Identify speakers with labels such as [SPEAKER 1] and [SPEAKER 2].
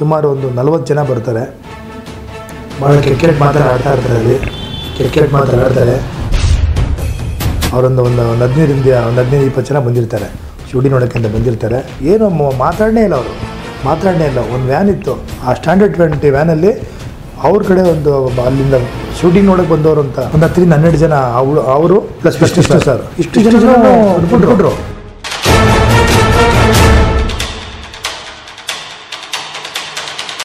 [SPEAKER 1] ಸುಮಾರು ಒಂದು 40 ಜನ ಬರ್ತಾರೆ. ಭಾಳ ಕ್ರಿಕೆಟ್ ಮಾತ್ರ ಆಡ್ತಾ ಇರ್ತಾರೆ. ಅಲ್ಲಿ ಕ್ರಿಕೆಟ್ ಮಾತ್ರ ಆಡ್ತಾರೆ. ಅವರೊಂದು 15-20 ಜನ ಬಂದಿರ್ತಾರೆ. ಶೂಟಿಂಗ್ ನೋಡೋಕ್ಕೆ ಅಂತ ಬಂದಿರ್ತಾರೆ. ಏನು ಮಾತಾಡನೇ ಇಲ್ಲ ಅವರು, ಮಾತಾಡನೇ ಇಲ್ಲ. ಒಂದು ವ್ಯಾನ್ ಇತ್ತು, ಆ ಸ್ಟ್ಯಾಂಡರ್ಡ್ 20 ವ್ಯಾನಲ್ಲಿ ಅವ್ರ ಕಡೆ ಒಂದು ಅಲ್ಲಿಂದ ಶೂಟಿಂಗ್ ನೋಡೋಕೆ ಬಂದವರು ಅಂತ ಒಂದು 10-12 ಜನ ಅವರು ಪ್ಲಸ್ ಸರ್ ಇಷ್ಟು ಜನ ಬಿಟ್ಬಿಟ್ರು.